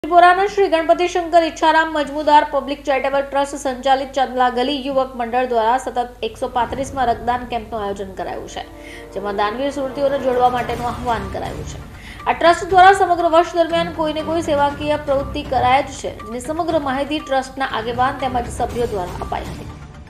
બોરાના Shri Ganpati Shankar Iccharam Majmudar public charitable trust સંચાલિત ચંદલા ગલી યુવક મંડળ દ્વારા સતત 135માં રક્તદાન કેમ્પનું આયોજન કરાયું છે, જેમાં દાનવીર સુરતીઓને જોડવા માટેનું આહવાન કરાયું છે। આ ટ્રસ્ટ દ્વારા સમગ્ર વર્ષ દરમિયાન કોઈને કોઈ સેવાકીય પ્રવૃત્તિ કરાય જ છે, જેની સમગ્ર માહિતી ટ્રસ્ટના આગેવાન તેમજ સભ્યો દ્વારા અપાઈ હતી।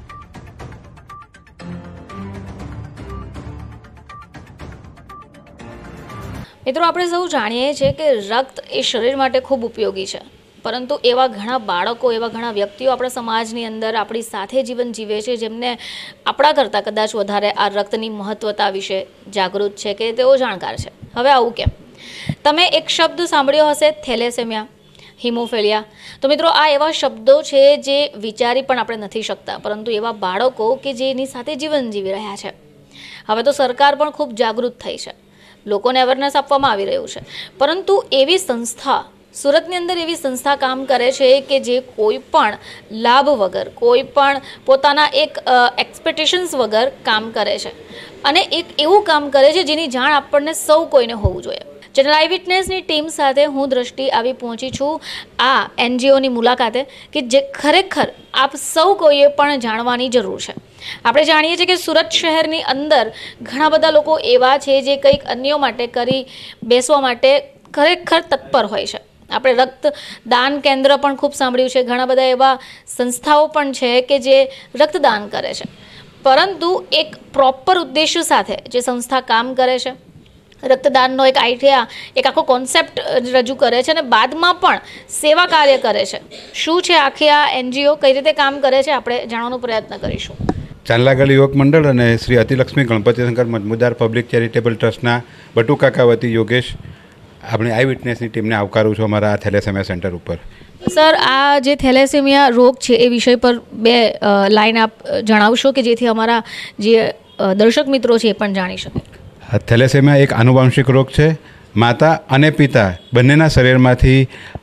મિત્રો, આપણે સૌ જાણીએ છીએ કે રક્ત એ શરીર માટે ખૂબ ઉપયોગી છે, પરંતુ એવા ઘણા બાળકો, એવા ઘણા વ્યક્તિઓ આપણા સમાજની અંદર આપણી સાથે જીવન જીવે છે, જેમને આપણા કરતાં કદાચ વધારે આ રક્તની મહત્વતા વિશે જાગૃત છે કે તેઓ જાણકાર છે। હવે આવું કેમ? તમે એક શબ્દ સાંભળ્યો હશે, થેલેસેમિયા, હિમોફિલિયા। તો મિત્રો, આ એવા શબ્દો છે જે વિચારી પણ આપણે નથી શકતા, પરંતુ એવા બાળકો કે જેની સાથે જીવન જીવી રહ્યા છે। હવે તો સરકાર પણ ખૂબ જાગૃત થઈ છે, લોકોને અવેરનેસ આપવામાં આવી રહ્યું છે, પરંતુ એવી સંસ્થા સુરતની અંદર એવી સંસ્થા કામ કરે છે કે જે કોઈ પણ લાભ વગર, કોઈ પણ પોતાના એક એક્સપેક્ટેશન્સ વગર કામ કરે છે, અને એક એવું કામ કરે છે જેની જાણ આપણને સૌ કોઈને હોવું જોઈએ। ચેનલ આઈ વિટનેસની ટીમ સાથે હું દ્રષ્ટિ આવી પહોંચી છું આ એનજીઓની મુલાકાતે કે જે ખરેખર આપ સૌ કોઈએ પણ જાણવાની જરૂર છે। આપણે જાણીએ છીએ કે સુરત શહેરની અંદર ઘણા બધા લોકો એવા છે જે કંઈક અન્યો માટે કરી બેસવા માટે ખરેખર તત્પર હોય છે। આપણે રક્તદાન કેન્દ્ર પણ ખૂબ સાંભળ્યું છે, ઘણા બધા એવા સંસ્થાઓ પણ છે કે જે રક્તદાન કરે છે, પરંતુ એક પ્રોપર ઉદ્દેશ્ય સાથે જે સંસ્થા કામ કરે છે, રક્તદાનનો એક આઈડિયા, એક આખો કોન્સેપ્ટ રજૂ કરે છે અને બાદમાં પણ સેવા કાર્ય કરે છે। શું છે આખી આ એનજીઓ, કઈ રીતે કામ કરે છે, આપણે જાણવાનો પ્રયત્ન કરીશું। ચાંદલા ગલી યુવક મંડળ અને શ્રી અતિલક્ષ્મી ગણપતિ શંકર મજમુદાર પબ્લિક ચેરિટેબલ ટ્રસ્ટના બટુ કાકા વતી યોગેશ આપણી આઈ વિટનેસની ટીમને આવકારું છું અમારા આ થેલેસેમિયા સેન્ટર ઉપર। સર, આ જે થેલેસેમિયા રોગ છે એ વિષય પર બે લાઈન આપ જણાવશો કે જેથી અમારા જે દર્શક મિત્રો છે એ પણ જાણી શકે। થેલેસેમિયા એક આનુવંશિક રોગ છે। માતા અને પિતા બંનેના શરીરમાંથી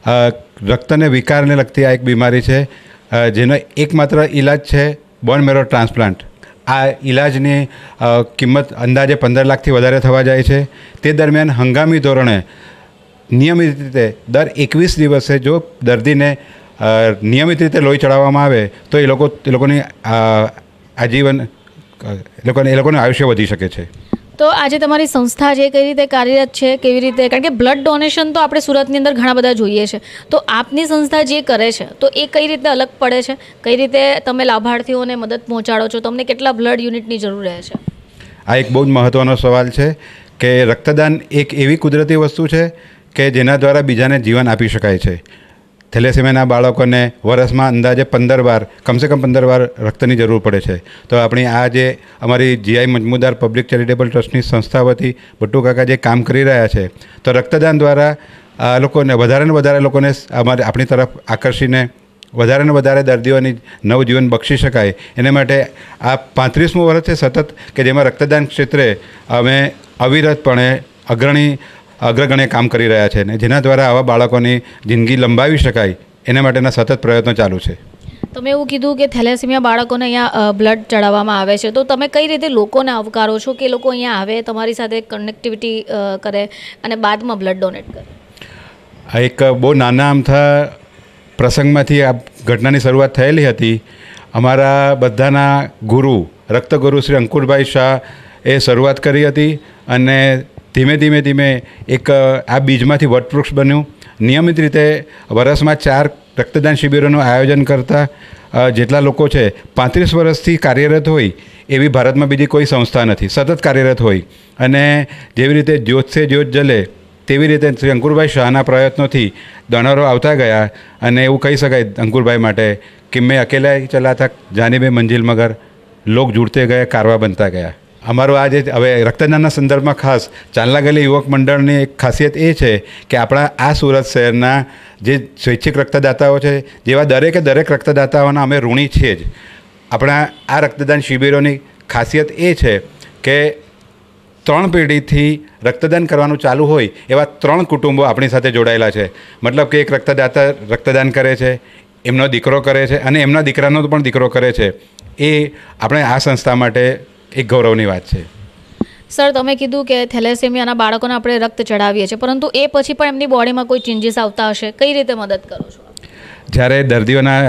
રક્તને વિકારને લગતી આ એક બીમારી છે, જેનો એકમાત્ર ઈલાજ છે બોન મેરો ટ્રાન્સપ્લાન્ટ। આ ઈલાજની કિંમત અંદાજે 15 લાખથી વધારે થવા જાય છે। તે દરમિયાન હંગામી ધોરણે નિયમિત રીતે દર 21 દિવસે જો દર્દીને નિયમિત રીતે લોહી ચડાવવામાં આવે તો એ લોકોની આજીવન એ લોકોનું આયુષ્ય વધી શકે છે। તો આજે તમારી સંસ્થા છે કઈ રીતે કાર્યરત છે, કેવી રીતે, કારણ કે બ્લડ ડોનેશન તો આપણે સુરતની અંદર ઘણા બધા જોઈએ છે, તો આપની સંસ્થા જે કરે છે તો એ કઈ રીતે અલગ પડે છે, કઈ રીતે તમે લાભાર્થીઓને મદદ પહોંચાડો છો, તમને કેટલા બ્લડ યુનિટની જરૂર રહે છે? આ એક બહુ જ મહત્ત્વનો સવાલ છે કે રક્તદાન એક એવી કુદરતી વસ્તુ છે કે જેના દ્વારા બીજાને જીવન આપી શકાય છે। થેલેસેમિયાના બાળકોને વર્ષમાં અંદાજે 15 વાર, કમસે કમ 15 વાર રક્તની જરૂર પડે છે। તો આપણી આ જે અમારી જીઆઈ મજમુદાર પબ્લિક ચેરિટેબલ ટ્રસ્ટની સંસ્થા વતી બટ્ટુ કાકા જે કામ કરી રહ્યા છે, તો રક્તદાન દ્વારા આ લોકોને વધારે ને વધારે લોકોને આપણી તરફ આકર્ષીને વધારે ને વધારે દર્દીઓની નવજીવન બક્ષી શકાય, એને માટે આ 35મું વર્ષ છે સતત કે જેમાં રક્તદાન ક્ષેત્રે અમે અવિરતપણે અગ્રગણ્ય કામ કરી રહ્યા છે, ને જેના દ્વારા આવા બાળકોની જિંદગી લંબાવી શકાય એના માટેના સતત પ્રયત્નો ચાલુ છે। તમે એવું કીધું કે થેલેસેમિયા બાળકોને અહીંયા બ્લડ ચડાવવામાં આવે છે, તો તમે કઈ રીતે લોકોને આવકારો છો કે લોકો અહીંયા આવે, તમારી સાથે કનેક્ટિવિટી કરે અને બાદમાં બ્લડ ડોનેટ કરે? આ એક બહુ નાના અમથા પ્રસંગમાંથી આ ઘટનાની શરૂઆત થયેલી હતી। અમારા બધાના ગુરુ, રક્તગુરુ શ્રી અંકુરભાઈ શાહ એ શરૂઆત કરી હતી અને ધીમે ધીમે એક આ બીજમાંથી વટવૃક્ષ બન્યું। નિયમિત રીતે વર્ષમાં 4 રક્તદાન શિબિરોનું આયોજન કરતા જેટલા લોકો છે, 35 વર્ષથી કાર્યરત હોય એવી ભારતમાં બીજી કોઈ સંસ્થા નથી, સતત કાર્યરત હોય। અને જેવી રીતે જ્યોત સે જ્યોત જલે તેવી રીતે શ્રી અંકુરભાઈ શાહના પ્રયત્નોથી ડોનરો આવતા ગયા, અને એવું કહી શકાય અંકુરભાઈ માટે કે મેં અકેલા ચલા થા જાને બે મંજિલ મગર લોક જુડતે ગયે કારવા બનતા ગયા। અમારું આ જે હવે રક્તદાનના સંદર્ભમાં ખાસ ચાંદલા ગલી યુવક મંડળની એક ખાસિયત એ છે કે આપણા આ સુરત શહેરના જે સ્વૈચ્છિક રક્તદાતાઓ છે, જેવા દરેક રક્તદાતાઓના અમે ઋણી છીએ જ। આપણા આ રક્તદાન શિબિરોની ખાસિયત એ છે કે 3 પેઢીથી રક્તદાન કરવાનું ચાલુ હોય એવા 3 કુટુંબો આપણી સાથે જોડાયેલા છે। મતલબ કે એક રક્તદાતા રક્તદાન કરે છે, એમનો દીકરો કરે છે અને એમના દીકરાનો પણ દીકરો કરે છે। એ આપણે આ સંસ્થા માટે એક ગૌરવની વાત છે। સર, તમે કીધું કે થેલેસેમિયાના બાળકોને આપણે રક્ત ચડાવીએ છીએ, પરંતુ એ પછી પણ એમની બોડીમાં કોઈ ચેન્જીસ આવતા હશે, કઈ રીતે મદદ કરો છો? જ્યારે દર્દીઓના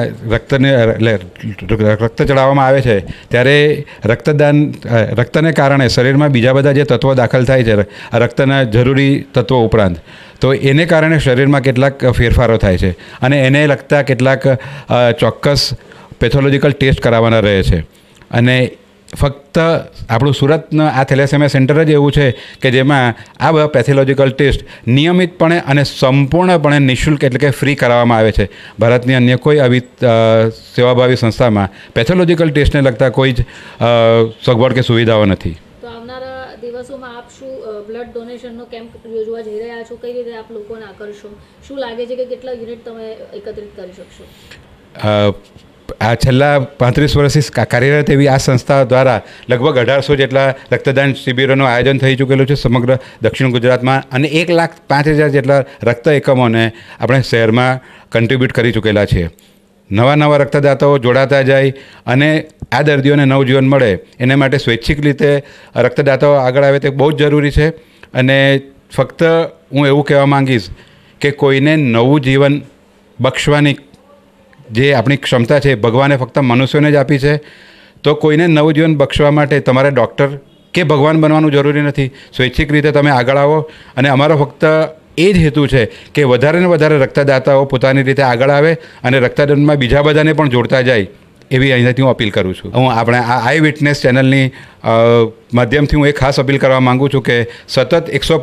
રક્ત ચડાવવામાં આવે છે ત્યારે રક્તને કારણે શરીરમાં બીજા બધા જે તત્વો દાખલ થાય છે રક્તના જરૂરી તત્વો ઉપરાંત, તો એને કારણે શરીરમાં કેટલાક ફેરફારો થાય છે અને એને લગતા કેટલાક ચોક્કસ પેથોલોજીકલ ટેસ્ટ કરાવવાના રહે છે. અને ફક્ત આપણું સુરતનું આ થેલેસેમિયા સેન્ટર જ એવું છે કે જેમાં આ બધા પેથોલોજીકલ ટેસ્ટ નિયમિતપણે અને સંપૂર્ણપણે નિઃશુલ્ક એટલે કે ફ્રી કરાવવામાં આવે છે. ભારતની અન્ય કોઈ આવી સેવાભાવી સંસ્થામાં પેથોલોજીકલ ટેસ્ટને લગતા કોઈ જ સગવડ કે સુવિધાઓ નથી. તો આવનારા દિવસોમાં આપ શું બ્લડ ડોનેશનનો કેમ્પ યોજવા જઈ રહ્યા છો? કઈ રીતે આપ લોકોને આકર્ષો? શું લાગે છે કે કેટલા યુનિટ તમે એકત્રિત કરી શકશો? આ છેલ્લા 35 વર્ષથી કાર્યરત એવી આ સંસ્થા દ્વારા લગભગ 1800 જેટલા રક્તદાન શિબિરોનું આયોજન થઈ ચૂકેલું છે સમગ્ર દક્ષિણ ગુજરાતમાં, અને 1,05,000 જેટલા રક્ત એકમોને આપણે શહેરમાં કન્ટ્રીબ્યુટ કરી ચૂકેલા છીએ. નવા રક્તદાતાઓ જોડાતા જાય અને આ દર્દીઓને નવજીવન મળે એને માટે સ્વૈચ્છિક રીતે રક્તદાતાઓ આગળ આવે તે બહુ જ જરૂરી છે. અને ફક્ત હું એવું કહેવા માંગીશ કે કોઈને નવું જીવન બક્ષવાની જે આપણી ક્ષમતા છે ભગવાને ફક્ત મનુષ્યોને જ આપી છે. તો કોઈને નવું જીવન બક્ષવા માટે તમારે ડૉક્ટર કે ભગવાન બનવાનું જરૂરી નથી. સ્વૈચ્છિક રીતે તમે આગળ આવો, અને અમારો ફક્ત એ જ હેતુ છે કે વધારે ને વધારે રક્તદાતાઓ પોતાની રીતે આગળ આવે અને રક્તદાનમાં બીજા બધાને પણ જોડતા જાય, એવી અહીંયાથી હું અપીલ કરું છું. હું આપણે આ આઈ વિટનેસ ચેનલની માધ્યમથી હું એ ખાસ અપીલ કરવા માગું છું કે સતત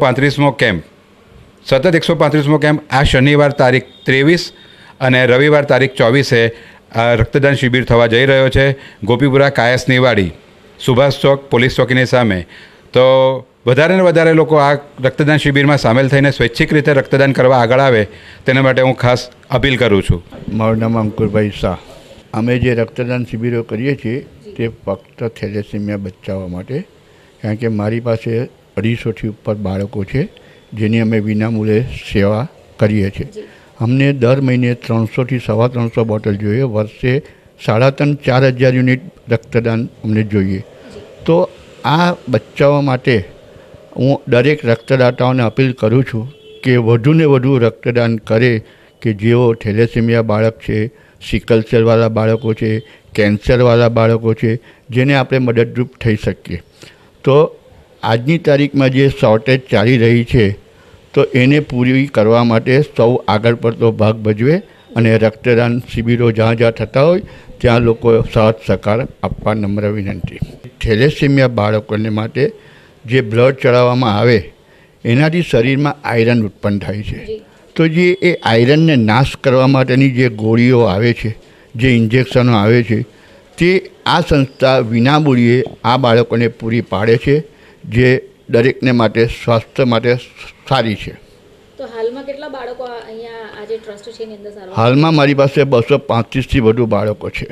135મો કેમ્પ આ શનિવાર તારીખ 23 અને રવિવાર તારીખ 24 રક્તદાન શિબિર થવા જઈ રહ્યો છે ગોપીપુરા કાયસની વાડી, સુભાષ ચોક, પોલીસ ચોકીની સામે. તો વધારે ને વધારે લોકો આ રક્તદાન શિબિરમાં સામેલ થઈને સ્વૈચ્છિક રીતે રક્તદાન કરવા આગળ આવે તેના માટે હું ખાસ અપીલ કરું છું. મારું નામ અંકુરભાઈ શાહ. અમે જે રક્તદાન શિબિરો કરીએ છીએ તે ફક્ત થેલેસેમિયા બચાવવા માટે, કારણ કે મારી પાસે 250થી ઉપર બાળકો છે જેની અમે વિનામૂલ્યે સેવા કરીએ છીએ. અમને દર મહિને 300થી 350 બોટલ જોઈએ, વર્ષે 3,500-4,000 યુનિટ રક્તદાન અમને જોઈએ. તો આ બચાવવા માટે હું દરેક રક્તદાતાઓને અપીલ કરું છું કે વધુને વધુ રક્તદાન કરે, કે જેઓ થેલેસેમિયા બાળક છે, સિકલ સેલવાળા બાળકો છે, કેન્સરવાળા બાળકો છે, જેને આપણે મદદરૂપ થઈ શકીએ. તો આજની તારીખમાં જે શોર્ટેજ ચાલી રહી છે તો એને પૂરી કરવા માટે સૌ આગળ પડતો ભાગ ભજવે અને રક્તદાન શિબિરો જ્યાં થતા હોય ત્યાં લોકો સાથ સહકાર આપવા નમ્ર વિનંતી. થેલેસેમિયા બાળકોને માટે જે બ્લડ ચડાવવામાં આવે એનાથી શરીરમાં આયરન ઉત્પન્ન થાય છે. તો જે એ આયરનને નાશ કરવા માટેની જે ગોળીઓ આવે છે, જે ઇન્જેક્શનો આવે છે, તે આ સંસ્થા વિનામૂલ્યે આ બાળકોને પૂરી પાડે છે, જે દરેકને માટે સ્વાસ્થ્ય માટે સારી છે. તો હાલમાં કેટલા બાળકો અહીંયા આ જે ટ્રસ્ટ છે એની અંદર સારવાર? હાલમાં મારી પાસે 235થી વધુ બાળકો છે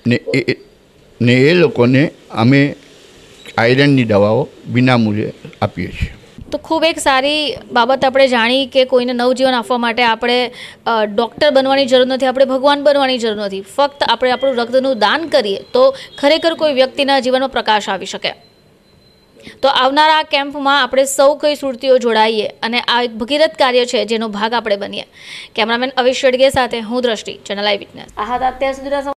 ને એ લોકોને અમે આયરનની દવાઓ વિનામૂલ્યે આપીએ છીએ. તો ખૂબ એક સારી બાબત આપણે જાણી કે કોઈને નવજીવન આપવા માટે આપણે ડૉક્ટર બનવાની જરૂર નથી, આપણે ભગવાન બનવાની જરૂર નથી. ફક્ત આપણે આપણું રક્તનું દાન કરીએ તો ખરેખર કોઈ વ્યક્તિના જીવનમાં પ્રકાશ આવી શકે. તો આવનારા આ કેમ્પમાં આપણે સૌ કોઈ સુરતીઓ જોડાઈએ અને આ એક ભગીરથ કાર્ય છે જેનો ભાગ આપણે બનીએ. કેમેરામેન અવિશ શેડગે સાથે હું દ્રષ્ટિ, ચેનલ આઈ વિટનેસ. આ હતા અત્યાર સુધીના